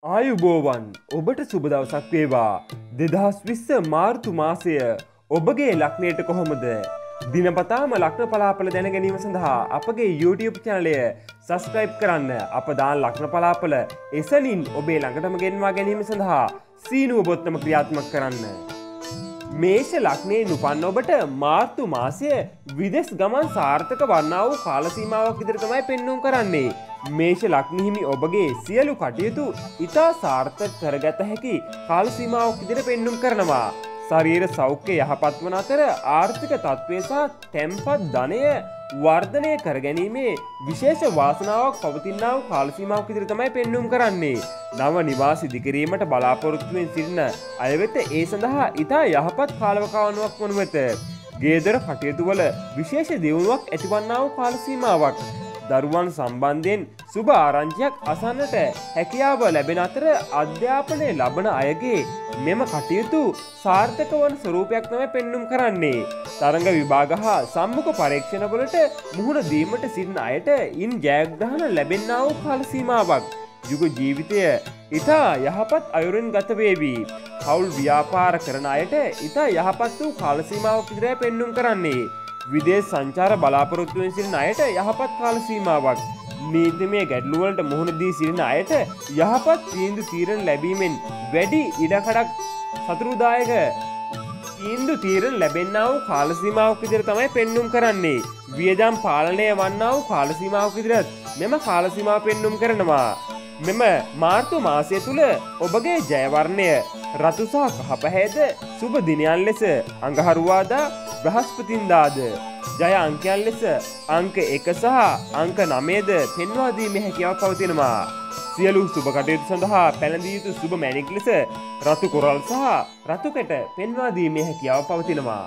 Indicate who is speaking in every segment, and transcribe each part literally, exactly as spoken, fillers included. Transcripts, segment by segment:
Speaker 1: ආයුබෝවන් ඔබට සුබ දවසක් වේවා. දෙදහස් විස්ස මාර්තු මාසය ඔබගේ ලග්නයට කොහොමද? දිනපතාම ලග්න පලාපල දැන ගැනීම සඳහා අපගේ YouTube චැනලය සබස්ක්‍රයිබ් කරන්න. අප දාන ලග්න පලාපල එසනින් ඔබේ ළඟටම ගෙන්වා ගැනීම සඳහා සීනුව බොත්තම ක්‍රියාත්මක කරන්න. මේෂ ලග්නයේ උපන් ඔබට මාර්තු මාසය විදෙස් ගමන් සාර්ථක වන්නා වූ කාල සීමාවක් විදිහට තමයි පෙන්වුම් කරන්නේ. මේෂ ලග්න හිමි ඔබගේ සියලු කටයුතු ඉතා සාර්ථක කරගත හැකි කාල සීමාවක් විදිහට පෙන්වුම් කරනවා. ශරීර සෞඛ්‍ය යහපත් වන අතර ආර්ථික තත්ත්වය සහ තැන්පත් ධනය වර්ධනය කර ගැනීමේ විශේෂ වාසනාවක් පවතිනා වූ කාල සීමාවක් විදිහට තමයි පෙන්වුම් කරන්නේ. නව නිවාස ඉදිකිරීමට බලාපොරොත්තු වෙන සිටින අය වෙත ඒ සඳහා ඉතා යහපත් කාලවකවානුවක් වනු ඇත. ගේදර කටයුතු වල විශේෂ දියුණුවක් ඇතිවන්නා වූ කාල සීමාවක්. දරුවන් සම්බන්ධයෙන් සුබ ආරංචියක් අසන්නට හැකියාව ලැබෙන අතර අධ්‍යාපනය ලබන අයගේ මෙම කටයුතු සාර්ථක වන ස්වරූපයක් තමයි පෙන්වුම් කරන්නේ. තරඟ විභාග හා සම්මුඛ පරීක්ෂණවලට මුහුණ දීමට සිටින අයට ඉන් ජයග්‍රහණ ලැබෙන්නා වූ කාල සීමාවක්. යුග ජීවිතය ඉතා යහපත් අයුරින් ගත වේවි. හවුල් ව්‍යාපාර කරන අයට ඉතා යහපත් වූ කාල සීමාවක් විතරයි පෙන්වුම් කරන්නේ. විදේශ සංචාර බලාපොරොත්තු වෙන සිටින අයට යහපත් කාල සීමාවක්. නීතිමය ගැටලුවලට මුහුණ දී සිටින අයට යහපත් තීන්දුව තීරණ ලැබීමෙන් වැඩි ඉඩකඩක් සතුරුදායක තීන්දුව තීරණ ලැබෙන්නා වූ කාල සීමාවක් විදිහට තමයි පෙන්වුම් කරන්නේ. වියදම් පාලනය වන්නා වූ කාල සීමාවක් විදිහට මෙම කාල සීමාව පෙන්වුම් කරනවා. මෙම මාර්තු මාසය තුල ඔබගේ ජය වර්ණය රතු සහ කහ පැහැයද සුබ දිනයන් ලෙස අඟහරුවාදා බ්‍රහස්පතින්දාද ජය අංකයන් ලෙස අංක එක සහ අංක නවයද පෙන්වා දීමේ හැකියාව පවතිනවා. සියලු සුබ කටයුතු සඳහා පැළඳිය යුතු සුබ මැණික් ලෙස රතු කොරල් සහ රතු කැට පෙන්වා දීමේ හැකියාව පවතිනවා.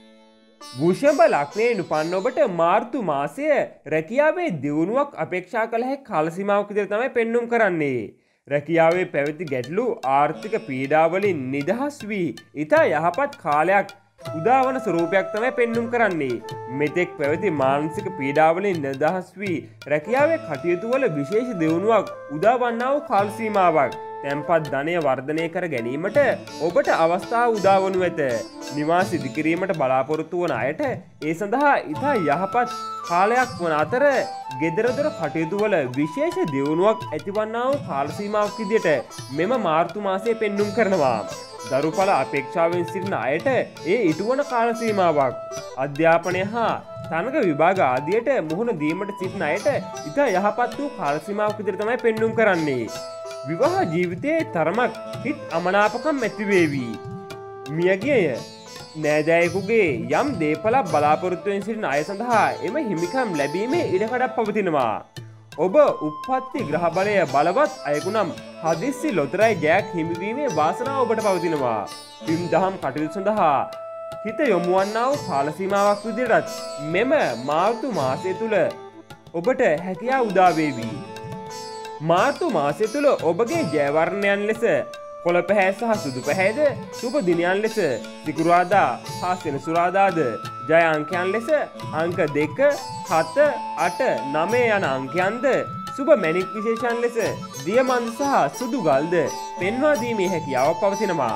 Speaker 1: වෘෂභ ලග්නයේ උපන් ඔබට මාර්තු මාසය රැකියාවේ දියුණුවක් අපේක්ෂා කළ හැකි කාල සීමාවක් විදිහට තමයි පෙන්වුම් කරන්නේ. රැකියාවේ පැවති ගැටලු ආර්ථික පීඩාවලින් නිදහස් වී ඉතා යහපත් කාලයක් උදාවන ස්වරූපයක් තමයි පෙන්වුම් කරන්නේ. මෙතෙක් පැවති මානසික පීඩාවලින් නිදහස් වී රැකියාවේ කටයුතු වල විශේෂ දියුණුවක් උදාවන්නා වූ කාල සීමාවක්. තැන්පත් ධනය වර්ධනය කර ගැනීමට ඔබට අවස්ථාව උදා වනු ඇත. නිවාස ඉදිකිරීමට බලාපොරොත්තු වන අයට ඒ සඳහා ඉතා යහපත් කාලයක් වන අතර ගෙදරදොර කටයුතු වල විශේෂ දියුණුවක් ඇතිවන්නා වූ කාල සීමාවක් විදිහට මෙම මාර්තු මාසය පෙන්වුම් කරනවා. දරුඵල අපේක්ෂාවෙන් සිටින අයට ඒ ඉටුවන කාල සීමාවක්. අධ්‍යාපනය හා තරඟ විභාග ආදියට මුහුණ දීමට සිටින අයට ඉතා යහපත් වූ කාල සීමාවක් විදිහට තමයි පෙන්වුම් කරන්නේ. විවාහ ජීවිතයේ තරමක් හිත් අමනාපකම් ඇතිවේවි. මියගිය නෑදෑයෙකුගේ යම් දේපලක් බලාපොරොත්තුවෙන් සිටින අය සඳහා එම හිමිකම් ලැබීමේ ඉඩකඩක් පවතිනවා. ඔබ උප්පත්ති ග්‍රහ බලය බලවත් අයෙකු නම් හදිස්සි ලොතරැයි ජයක් හිමිවීමේ වාසනාව ඔබට පවතිනවා. පින් දහම් කටයුතු සඳහා හිත යොමුවන්නා වූ කාල සීමාවක් විදිහටත් මෙම මාර්තු මාසය තුල ඔබට හැකියාව උදා වේවි. මාර්තු මාසය තුල ඔබගේ ජය වර්ණයන් ලෙස කොළ පැහැ සහ සුදු පැහැයද සුබ දිනයන් ලෙස සිකුරාදා හා සෙනසුරාදාද ජය අංකයන් ලෙස අංක දෙක හත අට නවය යන අංකයන්ද සුබ මැණික් විශේෂයන් ලෙස දියමන්ද සහ සුදු ගල්ද පෙන්වා දීමේ හැකියාව පවතිනවා.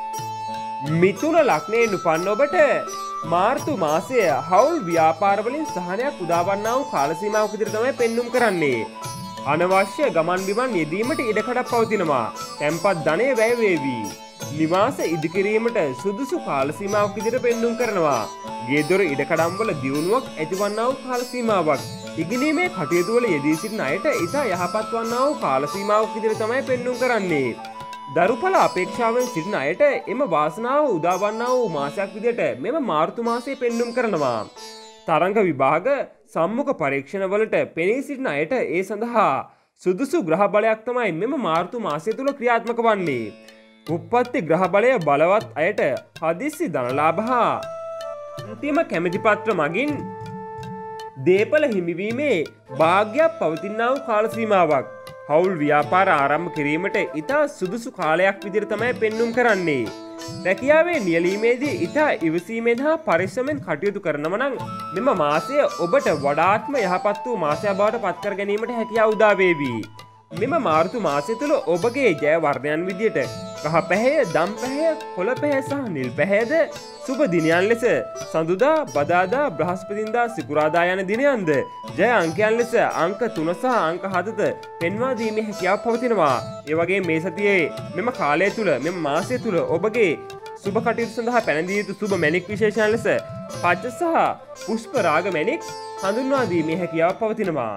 Speaker 1: මිථුන ලග්නයේ උපන් ඔබට මාර්තු මාසය හවුල් ව්‍යාපාර වලින් සහනයක් උදාවන්නා වූ කාල සීමාවක් විදිහට තමයි පෙන්වුම් කරන්නේ. අනවශ්‍ය ගමන් බිමන් යෙදීමට ඉඩකඩක් පවතිනවා. තැන්පත් ධනය වැය වේවි. නිවාස ඉදිකිරීමට සුදුසු කාල සීමාවක් විදිහට පෙන්වුම් කරනවා. ගේදොර ඉඩකඩම් වල දියුණුවක් ඇතිවන්නා වූ කාල සීමාවක්. ඉගෙනීමේ කටයුතු වල යෙදී සිටින අයට ඉතා යහපත් වන්නා වූ කාල සීමාවක් විදිහට තමයි පෙන්වුම් කරන්නේ. දරුඵල අපේක්ෂාවෙන් සිටින අයට එම වාසනාව උදාවන්නා වූ මාසයක් විදිහට මෙම මාර්තු මාසය පෙන්වුම් කරනවා. තරඟ විභාග සම්මුඛ පරීක්ෂණ වලට පෙනී සිටින අයට ඒ සඳහා සුදුසු ග්‍රහ බලයක් තමයි මෙම මාර්තු මාසය තුල ක්‍රියාත්මක වන්නේ. උප්පත්ති ග්‍රහ බලය බලවත් අයට හදිස්සි ධනලාභ හා අන්තිම කැමැතිපත්‍ර මගින් දේපල හිමිවීමේ වාග්යක් පවතිනා වූ කාල සීමාවක්. හවුල් ව්‍යාපාර ආරම්භ කිරීමට ඉතා සුදුසු කාලයක් විදිහට තමයි පෙන්වුම් කරන්නේ. රැකියාවේ නියැලීමේදී ඉතා ඉවසීමෙන් හා පරිස්සමෙන් කටයුතු කරනව නම් මෙම මාසය ඔබට වඩාත්ම යහපත් වූ මාසයක් බවට පත් කර ගැනීමට හැකියාව උදා වේවි. මෙම මාර්තු මාසය තුළ ඔබගේ ජය වර්ණයන් විදියට කහ පැහැය, දම් පැහැය, කොළ පැහැය සහ නිල් පැහැයද සුබ දිනයන් ලෙස සඳුදා, බදාදා, බ්‍රහස්පතින්දා, සිකුරාදා යන දිනයන්ද ජය අංකයන් ලෙස අංක තුන සහ අංක හතද පෙන්වා දීමේ හැකියාව පවතිනවා. ඒ වගේ මේ සතියේ මෙම කාලය තුළ මෙම මාසය තුළ ඔබගේ සුබ කටයුතු සඳහා පැනදිය යුතු සුබ මැණික් විශේෂයන් ලෙස පච්ච සහ පුෂ්ප රාග මැණික් හඳුන්වා දීමේ හැකියාව පවතිනවා.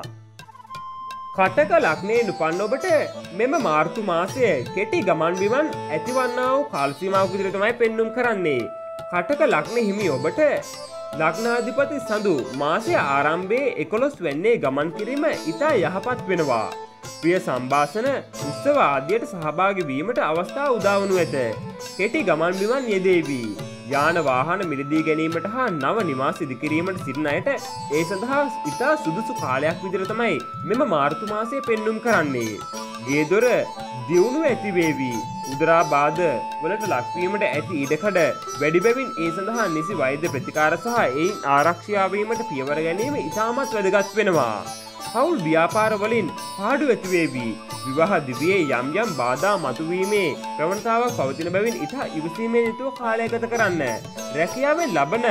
Speaker 1: කටක ලග්නයෙන් උපන් ඔබට මෙම මාර්තු මාසය කෙටි ගමන් බිමන් ඇතිවන්නා වූ කාල සීමාවක් විදිහට තමයි පෙන්눔 කරන්නේ. කටක ලග්න හිමි ඔබට ලග්නාධිපති සඳු මාසය ආරම්භයේ එකොළොස් වෙනිදා ගමන් කිරීම ඉතා යහපත් වෙනවා. ප්‍රිය සම්භාෂණ උත්සව ආදියට සහභාගී වීමට අවස්ථාව උදා වනු ඇත. කෙටි ගමන් බිමන් යෙදේවි. යාන වාහන මිලදී ගැනීමට හා නව නිවාස ඉදිකිරීමට සිටින අයට ඒ සඳහා ඉතා සුදුසු කාලයක් විදිහට තමයි මෙම මාර්තු මාසය පෙන්눔 කරන්නේ. ගේ දොර දියුණු ඇති වේවි. උදරා බාධ වලට ලක්වීමට ඇති ඉඩකඩ වැඩි බැවින් ඒ සඳහා නිසි වෛද්‍ය ප්‍රතිකාර සහ එයින් ආරක්ෂා වීමට පියවර ගැනීම ඉතාමත් වැදගත් වෙනවා. පවුල් ව්‍යාපාර වලින් පාඩු ඇති වේවි. විවාහ දිවියේ යම් යම් බාධා මතුවීමේ ප්‍රවණතාවක් පවතින බැවින් ඉතා ඉවසීමෙන් යුතුව කාලය ගත කරන්න. රැකියාවෙන් ලබන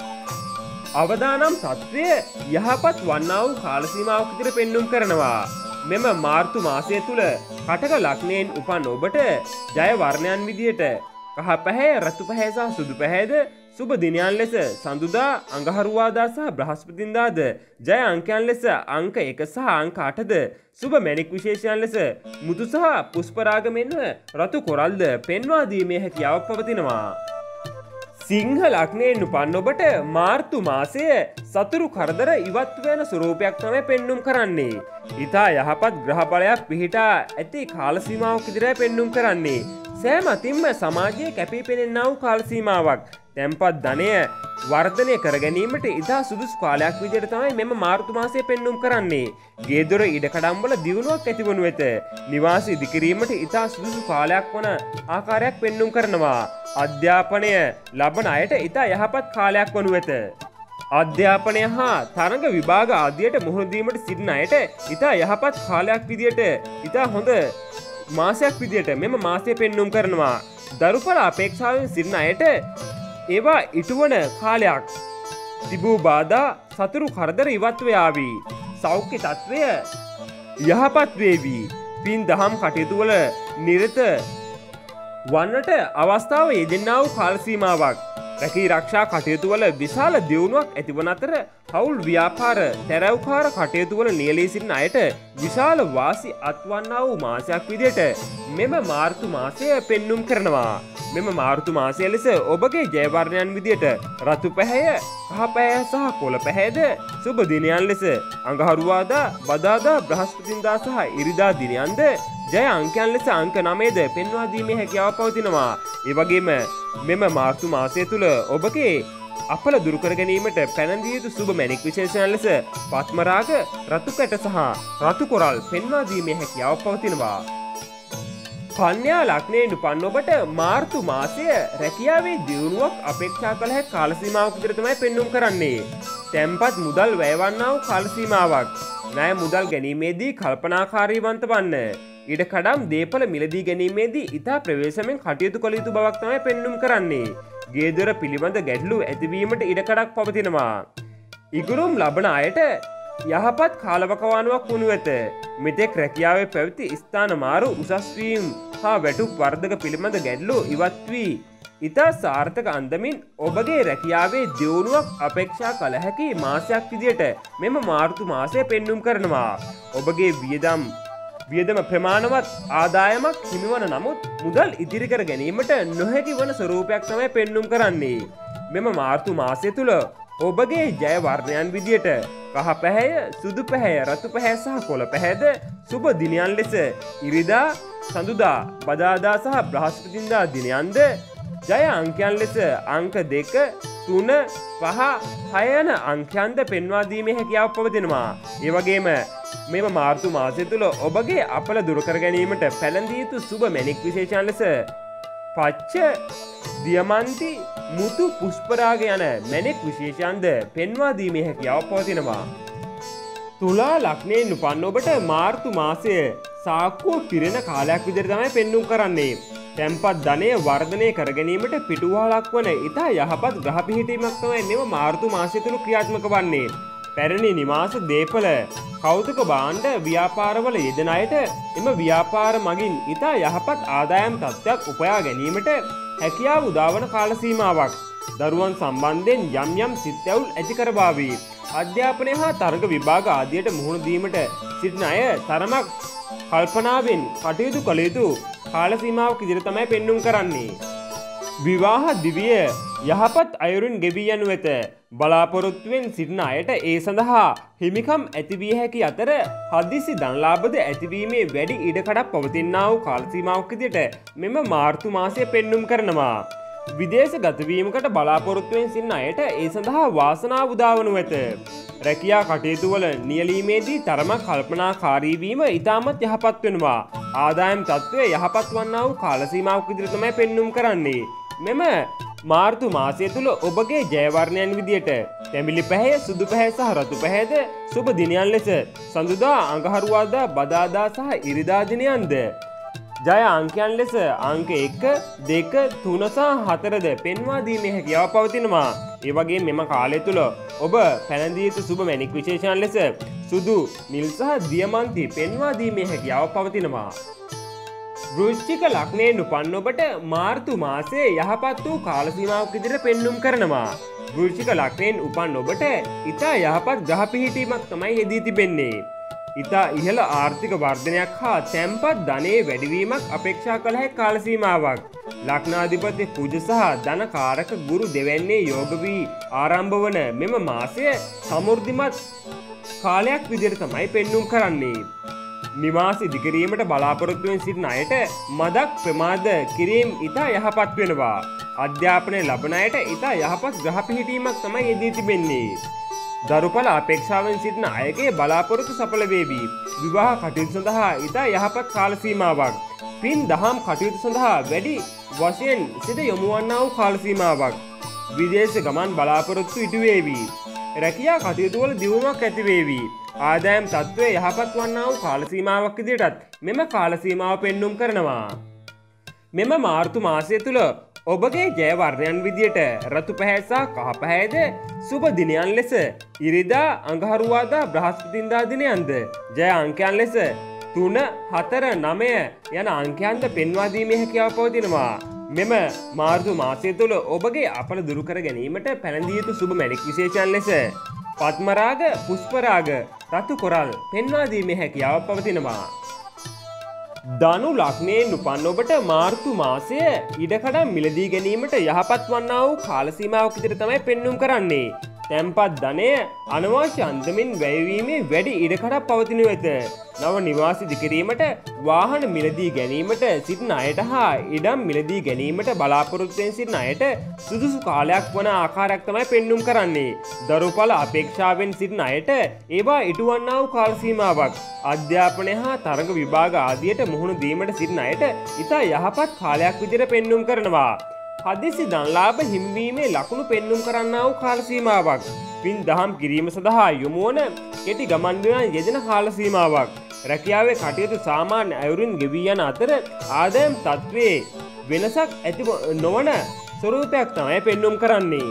Speaker 1: අවදානම් තත්ත්වය යහපත් වන්නා වූ කාල සීමාවක් විතර පෙන්눔 කරනවා. මෙම මාර්තු මාසය තුල කටක ලග්නයෙන් උපන් ඔබට ජය වර්ණයන් විදියට කහ පැහැය, රතු පැහැය සහ සුදු පැහැයද සුබ දිනයන් ලෙස සඳුදා, අඟහරුවාදා සහ බ්‍රහස්පතින්දාද ජය අංකයන් ලෙස අංක එක සහ අංක අටද සුබ මැණික් විශේෂයන් ලෙස මුතු සහ පුෂ්ප රාග මෙන්ව රතු කොරල්ද පෙන්වා දීමේ හැකියාවක් පවතිනවා. සිංහ ලග්නයෙන් උපන් ඔබට මාර්තු මාසය සතුරු කරදර ඉවත් වෙන ස්වරූපයක් තමයි පෙන්눔 කරන්නේ. ඉතා යහපත් ග්‍රහ බලයක් පිහිටා ඇති කාල සීමාවක් විදිහට පෙන්눔 කරන්නේ. සෑම අතින්ම සමාජයේ කැපී පෙනෙනා වූ කාල සීමාවක්. තැන්පත් ධනය වර්ධනය කර ගැනීමට ඉතා සුදුසු කාලයක් විදිහට තමයි මෙම මාර්තු මාසය පෙන්눔 කරන්නේ. ගේ දොර ඉඩකඩම් වල දියුණුවක් ඇතිවනු ඇත. නිවාස ඉදිකිරීමට ඉතා සුදුසු කාලයක් වන ආකාරයක් පෙන්눔 කරනවා. අධ්‍යාපනය ලබන අයට ඉතා යහපත් කාලයක් වනු ඇත. අධ්‍යාපනය හා තරඟ විභාග ආදියට මුහුණ දීමට සිටින අයට ඉතා යහපත් කාලයක් විදිහට ඉතා හොඳ මාසයක් විදිහට මෙම මාසය පෙන්눔 කරනවා. දරුඵල අපේක්ෂාවෙන් සිටින අයට ඒවා ඉටුවන කාලයක්. තිබූ බාධා සතුරු කරදර ඉවත්ව යාවි. සෞඛ්‍ය තත්ත්වය යහපත් වේවි. පින් දහම් කටයුතු වල නිරත වන්නට අවස්ථාව යෙදෙන්නා වූ කාල සීමාවක්. රැකී රක්ෂා කටයුතු වල විශාල දියුණුවක් ඇතිවන අතර පවුල් ව්‍යාපාර තැරැව්කාර කටයුතු වල නියැලී සිටින අයට විශාල වාසි අත්වන්නා වූ මාසයක් විදිහට මෙම මාර්තු මාසය පෙන්눔 කරනවා. මෙම මාර්තු මාසය ලෙස ඔබගේ ජය වර්ණයන් විදිහට රතු පැහැය, කහ පැහැය සහ කොළ පැහැයද සුබ දිනයන් ලෙස අඟහරුවාදා, බදාදා, බ්‍රහස්පතින්දා සහ ඉරිදා දිනයන්ද ජය අංකයන් ලෙස අංක නවයද පෙන්වා දීමේ හැකියාව පවතිනවා. ඒ වගේම මෙම මාර්තු මාසය තුල ඔබගේ අපල දුරු කර ගැනීමට පැනදිය යුතු සුබ මැණික් විශේෂයන් ලෙස පත්ම රාග, රතු කැට සහ රතු කොරල් පෙන්වා දීමේ හැකියාව පවතිනවා. කන්‍යා ලග්නයෙන් උපන් ඔබට මාර්තු මාසය රැකියාවේ දියුණුවක් අපේක්ෂා කළ හැකි කාල සීමාවක් විදිහට තමයි පෙන්눔 කරන්නේ. තැන්පත් මුදල් වැයවන්නා වූ කාල සීමාවක්. ණය මුදල් ගැනීමේදී කල්පනාකාරීවන්ත වන්න. ඉඩකඩම් දේපල මිලදී ගැනීමේදී ඉතා ප්‍රවේශමෙන් කටයුතු කළ යුතු බවක් තමයි පෙන්눔 කරන්නේ. ගේ දොර පිළිබඳ ගැටලු ඇතිවීමට ඉඩකඩක් පවතිනවා. ඉගුරුම් ලබන අයට යහපත් කාලවකවානුවක් වනු ඇත. මෙතෙක් රැකියාවේ පැවති ස්ථාන මාරු, උසස් වීම හා වැටුප් වර්ධක පිළිබඳ ගැටලු ඉවත් වී ඉතා සාර්ථක අන්දමින් ඔබගේ රැකියාවේ දියුණුවක් අපේක්ෂා කළ හැකි මාසයක් විදියට මෙම මාර්තු මාසය පෙන්눔 කරනවා. ඔබගේ වියදම් වියදම ප්‍රමාණවත් ආදායමක් හිමිවන නමුත් මුදල් ඉදිරි කර ගැනීමට නොහැකි වන ස්වරූපයක් තමයි පෙන්눔 කරන්නේ. මෙම මාර්තු මාසය තුල ඔබගේ ජය වර්ණයන් විදියට කහ පැහැය, සුදු පැහැය, රතු පැහැය සහ කොළ පැහැයද සුබ දිනයන් ලෙස ඉරිදා, සඳුදා, බදාදා සහ බ්‍රහස්පතින්දා දිනයන්ද ජය අංකයන් ලෙස අංක දෙක, තුන, පහ, හය යන අංකයන්ද පෙන්වා දීමේ හැකියාව පවතිනවා. ඒ වගේම මෙම මාර්තු මාසය තුල ඔබගේ අපල දුරු කර ගැනීමට පැළඳිය යුතු සුබ මැණික් විශේෂයන් ලෙස පච්ච, දියමන්ති, මුතු, පුෂ්පරාග යන මැණික් විශේෂයන්ද පෙන්වා දීමේ හැකියාව පවතිනවා. තුලා ලග්නයෙන් උපන් ඔබට මාර්තු මාසය සාක්කුව පිරෙන කාලයක් විදිහට තමයි පෙන්눔 කරන්නේ. තැන්පත් ධනය වර්ධනය කර ගැනීමට පිටුවහලක් වන ඉතා යහපත් ග්‍රහ පිහිටීමක් තමයි මෙම මාර්තු මාසය තුල ක්‍රියාත්මක වන්නේ. පැරණි නිවාස දීපල කෞතුක භාණ්ඩ ව්‍යාපාරවල යෙදෙන අයට එම ව්‍යාපාර මගින් ඉතා යහපත් ආදායම් තත්ත්වයක් උපයා ගැනීමට හැකියාව උදාවන කාල සීමාවක්. දරුවන් සම්බන්ධයෙන් යම් යම් සිත්ඇවුල් ඇති කරවාවි. අධ්‍යාපනය හා තරග විභාග ආදියට මුහුණ දීමට සිටින අය තරමක් කල්පනාවෙන් කටයුතු කළ යුතු කාල සීමාවක් ඉදිරිය තමයි පෙන්눔 කරන්නේ. විවාහ දිවිය යහපත් අයුරින් ගෙවී යනු වෙත බලාපොරොත්තුවෙන් සිටින අයට ඒ සඳහා හිමිකම් ඇතිවිය හැකි අතර හදිසි ධනලාභද ඇතිවීමේ වැඩි ඉඩකඩක් පවතිනා වූ කාල සීමාවක් විදිහට මෙම මාර්තු මාසය පෙන්눔 කරනවා. විදේශ ගතවීමකට බලාපොරොත්තුවෙන් සිටින අයට ඒ සඳහා වාසනාව උදා වනු ඇත. රැකියා කටයුතු වල නියැලීමේදී තරමක් කල්පනාකාරී වීම ඉතාමත් යහපත් වෙනවා. ආදායම් තත්ත්වය යහපත් වන්නා වූ කාල සීමාවක් විදිහට තමයි පෙන්눔 කරන්නේ. මෙම මාර්තු මාසය තුල ඔබගේ ජය වර්ණයන් විදියට තැඹිලි පැහැය, සුදු පැහැය සහ රතු පැහැයද සුබ දිනයන් ලෙස සඳුදා, අඟහරුවාදා, බදාදා සහ ඉරිදා දිනයන්ද ජය අංකයන් ලෙස අංක එක, දෙක, තුන සහ හතරද පෙන්වා දීමේ හැකියාව පවතිනවා. ඒ වගේම මෙම කාලය තුල ඔබ පැනදිය යුතු සුබ මැණික් විශේෂයන් ලෙස සුදු, නිල් සහ දියමන්ති පෙන්වා දීමේ හැකියාව පවතිනවා. වෘශ්චික ලග්නයෙන් උපන් ඔබට මාර්තු මාසයේ යහපත් වූ කාල සීමාවක් විදිහට පෙන්눔 කරනවා. වෘශ්චික ලග්නයෙන් උපන් ඔබට ඉතා යහපත් ග්‍රහ පිහිටීමක් තමයි යෙදී තිබෙන්නේ. ඉතා ඉහළ ආර්ථික වර්ධනයක් හා තැන්පත් ධනයේ වැඩිවීමක් අපේක්ෂා කළ හැකි කාල සීමාවක්. ලග්නාධිපති කුජ සහ ධනකාරක ගුරු දෙවැන්නේ යෝග වී ආරම්භ වන මෙම මාසය සමෘද්ධිමත් කාලයක් විදිහට තමයි පෙන්눔 කරන්නේ. නිවාස ඉදිකිරීමට බලාපොරොත්තුවෙන් සිටින අයට මදක් ප්‍රමාද කිරීම ඉතා යහපත් වෙනවා. අධ්‍යාපනය ලබන අයට ඉතා යහපත් ග්‍රහ පිහිටීමක් තමයි යෙදී තිබෙන්නේ. දරුඵල අපේක්ෂාවෙන් සිටින අයගේ බලාපොරොත්තු සඵල වේවි. විවාහ කටයුතු සඳහා ඉතා යහපත් කාල සීමාවක්. පින් දහම් කටයුතු සඳහා වැඩි වශයෙන් සිත යොමු වන්නා වූ කාල සීමාවක්. විදේශ ගමන් බලාපොරොත්තු ඉටු වේවි. රැකියා කටයුතු වල දියුණුවක් ඇති වේවි. ආදායම් තත්ත්වය යහපත් වන්නා වූ කාල සීමාවක් විදිහටත් මෙම කාල සීමාව පෙන්눔 කරනවා. මෙම මාර්තු මාසය තුල ඔබගේ ජය වර්ණයන් විදියට රතු පැහැ සහ කහ පැහැයද සුබ දිනයන් ලෙස ඉරිදා, අඟහරුවාදා, බ්‍රහස්පතින්දා දිනයන්ද ජය අංකයන් ලෙස තුන, හතර, නවය යන අංකයන්ද පෙන්වා දීමේ හැකියාව පවතිනවා. මෙම මාර්තු මාසය තුල ඔබගේ අපල දුරු කර ගැනීමට පැනදිය යුතු සුබ මැණික් විශේෂයන් ලෙස පත්මරාග, පුෂ්පරාග, රතු කොරල් පෙන්වා දීමේ හැකියාව පවතිනවා. ධනු ලග්නයෙන් උපන් ඔබට මාර්තු මාසය ඉඩකඩම් මිලදී ගැනීමට යහපත් වන්නා වූ කාල සීමාවක් විදිහට තමයි පෙන්눔 කරන්නේ. තැන්පත් ධනය අනවශ්‍ය අන්දමින් වැයවීමේ වැඩි ඉඩකඩක් පවතිනු ඇත. නව නිවාස ඉදිකිරීමට, වාහන මිලදී ගැනීමට සිටින අයට හා ඉඩම් මිලදී ගැනීමට බලාපොරොත්තුවෙන් සිටින අයට සුදුසු කාලයක් වන ආකාරයක් තමයි පෙන්눔 කරන්නේ. දරුඵල අපේක්ෂාවෙන් සිටින අයට ඒවා ඉටුවන්නා වූ කාල සීමාවක්. අධ්‍යාපනය හා තරග විභාග ආදියට මුහුණ දීමට සිටින අයට ඉතා යහපත් කාලයක් විදිහට පෙන්눔 කරනවා. හදිසි ධනලාභ හිමිවීමේ ලකුණු පෙන්눔 කරන්නා වූ කාල සීමාවක්. පින් දහම් කිරීම සඳහා යොමු වන කෙටි ගමන් බිමන් යෙදෙන කාල සීමාවක්. රැකියාවේ කටයුතු සාමාන්‍ය අයුරින් ගෙවී යන අතර ආදායම් තත්ත්වයේ වෙනසක් ඇති නොවන ස්වරූපයක් තමයි පෙන්눔 කරන්නේ.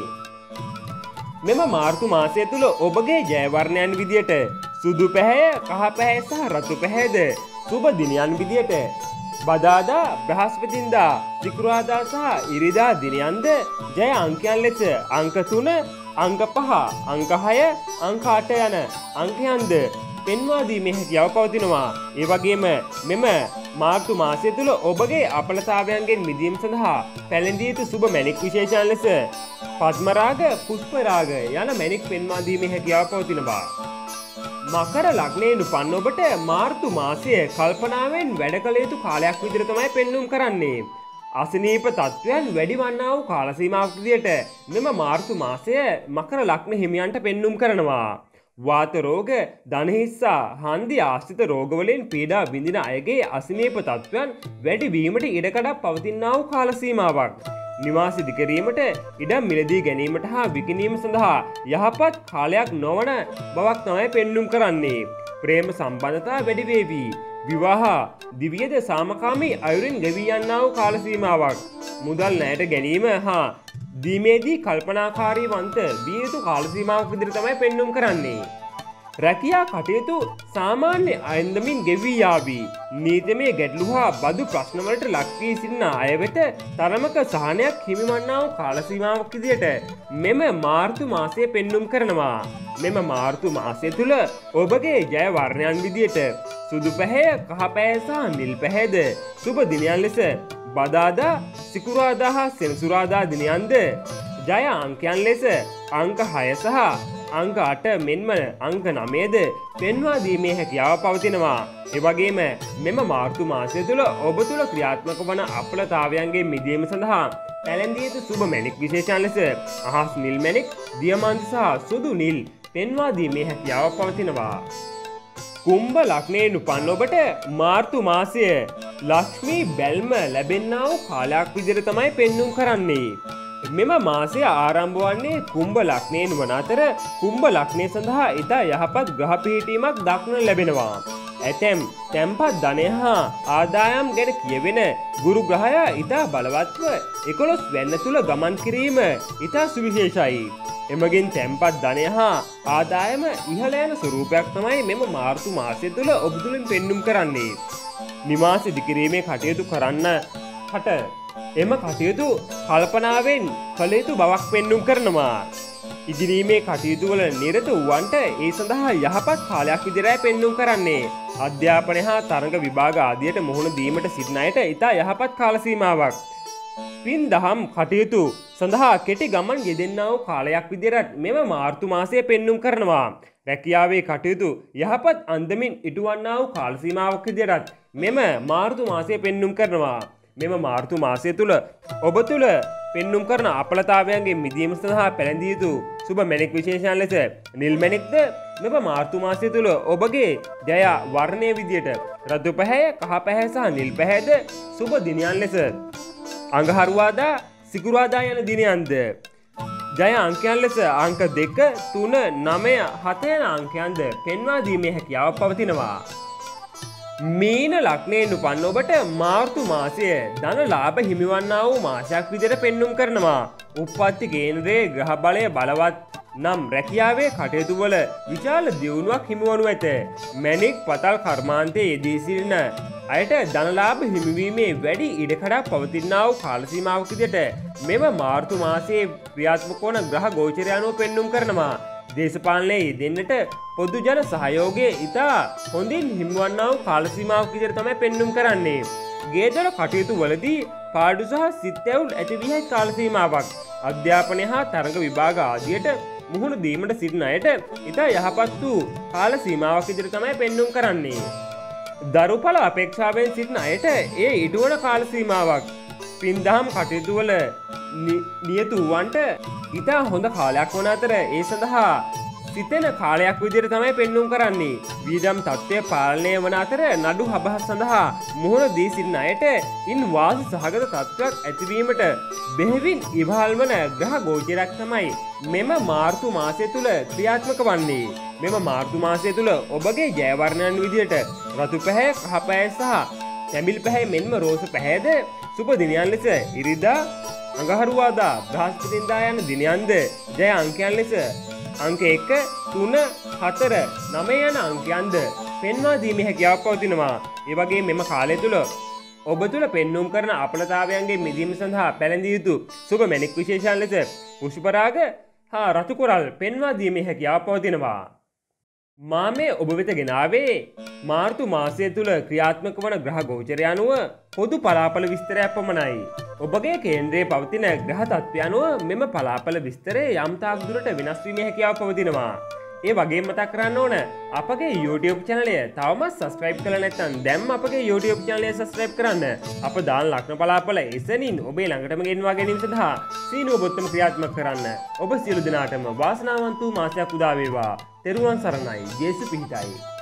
Speaker 1: මෙම මාර්තු මාසය තුල ඔබගේ ජය වර්ණයන් විදියට සුදු පැහැය, කහ පැහැය සහ රතු පැහැයද සුබ දිනයන් විදියට බදාදා, බ්‍රහස්පතින්දා, සිකුරාදා සහ ඉරිදා දිනයන්ද ජය අංකයන් ලෙස අංක තුන, අංක පහ, අංක හය, අංක අට යන අංකයන්ද පෙන්වා දීමේ හැකියාව පවතිනවා. ඒ වගේම මෙම මාර්තු මාසය තුල ඔබගේ අපලතාවයන්ගෙන් මිදීම සඳහා පැලඳිය යුතු සුබ මැණික් විශේෂයන් ලෙස පద్මරාග, පුෂ්පරාග යන මැණික් පෙන්වා දීමේ හැකියාව පවතිනවා. මකර ලග්නයෙන් උපන් ඔබට මාර්තු මාසය කල්පනාවෙන් වැඩ කළ යුතු කාලයක් විදිහට තමයි පෙන්눔 කරන්නේ. අසනීප තත්ත්වයන් වැඩි වන්නා වූ කාල සීමාවක් විදිහට මෙම මාර්තු මාසය මකර ලග්න හිමියන්ට පෙන්눔 කරනවා. වාත රෝග, දණහිස්සා, හන්දි ආශ්‍රිත රෝගවලින් පීඩා විඳින අයගේ අසනීප තත්ත්වයන් වැඩි වීමට ඉඩකඩක් පවතිනා වූ කාල සීමාවක්. නිවාස ඉදිකිරීමට, ඉඩම් මිලදී ගැනීමට හා විකිණීම සඳහා යහපත් කාලයක් නොවන බවක් තමයි පෙන්눔 කරන්නේ. ප්‍රේම සම්බන්ධතා වැඩි වේවි. විවාහ දිවියද සාමකාමී අයුරින් ගෙවී යන්නා වූ කාල සීමාවක්. මුදල් ණයට ගැනීම හා දීමේදී කල්පනාකාරී වන්ත විය යුතු කාල සීමාවක් විදිහට තමයි පෙන්눔 කරන්නේ. රැකියා කටයුතු සාමාන්‍ය අයන්දමින් ගෙවී යාවි. නීතිමය ගැටලු හා බදු ප්‍රශ්නවලට ලක් වී සිටින අය වෙත තරමක සහනයක් හිමිවන්නා වූ කාල සීමාවක් විදිහට මෙම මාර්තු මාසය පෙන්눔 කරනවා. මෙම මාර්තු මාසය තුල ඔබගේ ජය වර්ණයන් විදිහට සුදු පැහැය, කහ පැහැය සහ නිල් පැහැයද සුබ දිනයන් ලෙස බදාදා, සිකුරාදා හා සෙනසුරාදා දිනයන්ද ජය අංකයන් ලෙස අංක හය සහ අංක අට මෙන්ම අංක නවයද පෙන්වා දීමේ හැකියාව පවතිනවා. එවැගේම මෙම මාර්තු මාසය තුළ ඔබ තුළ ක්‍රියාත්මක වන අපලතාවයන්ගේ මිදීම සඳහා පැළැන්දිය යුතු සුබ මැණික් විශේෂයන් ලෙස අහස් නිල් මැණික්, දියමන්ති සහ සුදු නිල් පෙන්වා දීමේ හැකියාව පවතිනවා. කුම්භ ලග්නයෙන් උපන් ඔබට මාර්තු මාසය ලක්ෂ්මී බැල්ම ලැබෙන්නා වූ කාලයක් විදිහට තමයි පෙන්눔 කරන්නේ. මෙම මාසය ආරම්භ වන්නේ කුම්භ ලග්නයෙන් වන අතර කුම්භ ලග්නය සඳහා ඉතා යහපත් ග්‍රහ පිහිටීමක් දක්නට ලැබෙනවා. ඇතැම් තැන්පත් ධනය හා ආදායම් ගැන කියවෙන ගුරු ග්‍රහයා ඉතා බලවත්ව එකොළොස් වැන්න තුල ගමන් කිරීම ඉතා සුවිශේෂයි. එමගින් තැන්පත් ධනය හා ආදායම ඉහළ යන ස්වරූපයක් තමයි මෙම මාර්තු මාසය තුල ඔබ තුලින් පෙන්눔 කරන්නේ. නිවාස ඉදිකිරීමේ කටයුතු කරන්න කට එම කටයුතු කල්පනාවෙන් කළ යුතු බවක් පෙන්눔 කරනවා. ඉදිරීමේ කටයුතු වල නිරත වූවන්ට ඒ සඳහා යහපත් කාලයක් විදිහටයි පෙන්눔 කරන්නේ. අධ්‍යාපනය හා තරඟ විභාග ආදියට මුහුණ දීමට සිටින අයට ඉතා යහපත් කාල සීමාවක්. පින් දහම් කටයුතු සඳහා කෙටි ගමන් යෙදෙන්නා වූ කාලයක් විදිහට මෙම මාර්තු මාසය පෙන්눔 කරනවා. රැකියාවේ කටයුතු යහපත් අන්දමින් ඉටුවන්නා වූ කාල සීමාවක් විදිහට මෙම මාර්තු මාසය පෙන්눔 කරනවා. මෙම මාර්තු මාසය තුල ඔබ තුල පෙන්눔 කරන අපලතාවයන්ගේ මිදීම සඳහා පැළඳිය යුතු සුබ මැණික් විශේෂයන් ලෙස නිල් මැණික්ද මෙම මාර්තු මාසය තුල ඔබගේ ජය වර්ණයේ විදියට රතු පැහැය, කහ පැහැය සහ නිල් පැහැයද සුබ දිනයන් ලෙස අඟහරුවාදා, සිකුරාදා යන දිනයන්ද ජය අංකයන් ලෙස අංක දෙක, තුන, නවය, හත යන අංකයන්ද පෙන්වා දීමේ හැකියාව පවතිනවා. මීන ලග්නයෙන් උපන් ඔබට මාර්තු මාසය ධන ලාභ හිමිවන්නා වූ මාසයක් විදිහට පෙන්눔 කරනවා. උප්පත්ති කේන්ද්‍රයේ ග්‍රහ බලය බලවත් නම් රැකියාවේ කටයුතු වල විශාල දියුණුවක් හිමිවනු ඇත. මැණික් පතල් කර්මාන්තයේ යෙදී සිටින අයට ධන ලාභ හිමිවීමේ වැඩි ඉඩකඩක් පවතිනා වූ කාල සීමාවක් විදිහට මෙම මාර්තු මාසයේ ක්‍රියාත්මක වන ග්‍රහ ගෝචරය අනුව පෙන්눔 කරනවා. දේශපාලනයේ යෙදෙන්නට පොදු ජන සහයෝගය ඉතා හොඳින් හිමිවන්නා වූ කාල සීමාවක් විදිහට තමයි පෙන්눔 කරන්නේ. ගේදොර කටයුතු වලදී පාඩු සහ සිත්ඇවුල් ඇති විය හැකි කාල සීමාවක්. අධ්‍යාපනය හා තරඟ විභාග ආදියට මුහුණ දීමට සිටින අයට ඉතා යහපත් වූ කාල සීමාවක් විදිහට තමයි පෙන්눔 කරන්නේ. දරුඵල අපේක්ෂාවෙන් සිටින අයට ඒ ඉටුවන කාල සීමාවක්. පින්දහම් කටයුතු වල නියතු වූවන්ට ඉතා හොඳ කාලයක් වන අතර ඒ සඳහා සිතෙන කාලයක් විදිහට තමයි පෙන්눔 කරන්නේ. වියදම් තත්ත්වය පාලනය වන අතර නඩු හබහස් සඳහා මුහුණ දී සිටින අයට ඉන් වාසි සහගත තත්ත්වයක් ඇතිවීමට බෙහෙවින් ඉවහල් වන ග්‍රහ ගෝචරයක් තමයි මෙම මාර්තු මාසය තුල ක්‍රියාත්මක වන්නේ. මෙම මාර්තු මාසය තුල ඔබගේ ජය වර්ණයන් විදිහට රතු පැහැය, කහ පැහැය සහ තැඹිල් පැහැය මෙන්ම රෝස පැහැයද සුබ දිනයන් ලෙස ඉරිදා, අඟහරුවාදා, බ්‍රහස්පතින්දා යන දිනයන්ද ජය අංකයන් ලෙස අංක එක, තුන, හතර, නවය යන අංකයන්ද පෙන්වා දීමේ හැකියාවක් පවතිනවා. ඒ වගේ මෙම කාලය තුල ඔබ තුල පෙන්눔 කරන අපලතාවයන්ගේ මිදීම සඳහා පැළඳිය යුතු සුබ මැණික් විශේෂයන් ලෙස පුෂ්පරාග හා රතු කොරල් පෙන්වා දීමේ හැකියාව පවතිනවා. මා මේ ඔබ වෙත ගෙනාවේ මාර්තු මාසය තුල ක්‍රියාත්මක වන ග්‍රහ ගෝචරය අනුව පොදු පලාපල විස්තරයක් පමණයි. ඔබගේ කේන්ද්‍රයේ පවතින ග්‍රහ තත්ත්වය අනුව මෙම පලාපල විස්තරය යම් තාක් දුරට වෙනස් වීමේ හැකියාව පවතිනවා. ඒ වගේම මතක් කරන්න ඕන අපගේ YouTube channel එක තවමත් subscribe කරලා නැත්නම් දැන්ම අපගේ YouTube channel එක subscribe කරන්න. අප දාන ලග්න පලාපල එසනින් ඔබේ ළඟටම ගෙන්වා ගැනීම සඳහා සීනුව බොත්තම ක්‍රියාත්මක කරන්න. ඔබ සියලු දෙනාටම වාසනාවන්ත වූ මාසයක් උදා වේවා. තෙරුවන් සරණයි. ජේසු පිහිටයි.